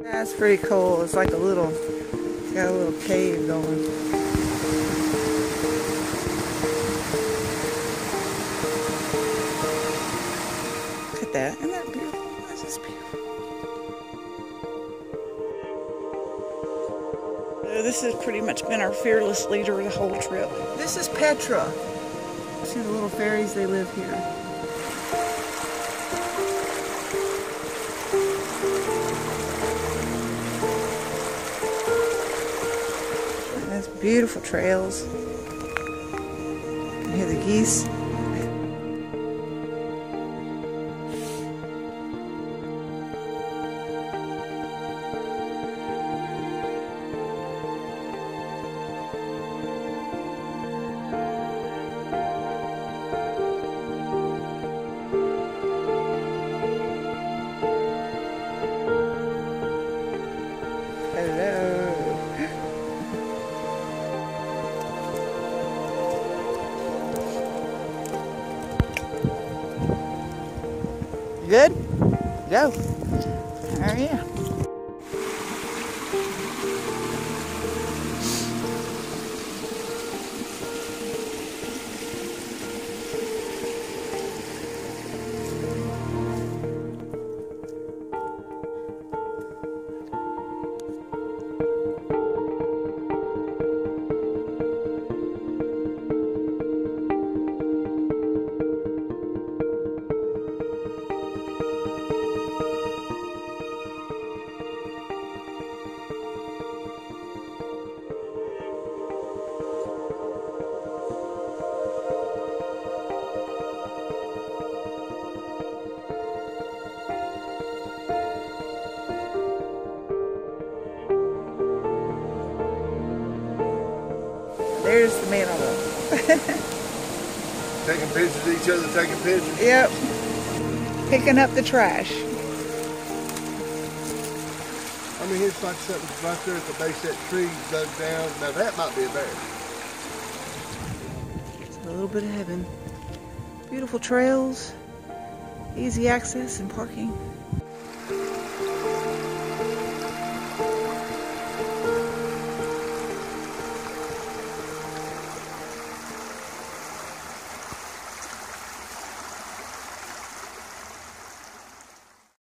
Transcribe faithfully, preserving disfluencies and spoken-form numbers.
That's pretty cool. It's like a little, it's got a little cave going. Look at that. Isn't that beautiful? That's just beautiful. So this has pretty much been our fearless leader the whole trip. This is Petra. See the little fairies, they live here. That's beautiful trails. You hear the geese. Hello. You good? Go. Oh yeah. There's the mantle. Taking pictures of each other, taking pictures. Yep. Picking up the trash. I mean, here's like something right there at the base of that tree dug down. Now that might be a bear. It's a little bit of heaven. Beautiful trails, easy access and parking.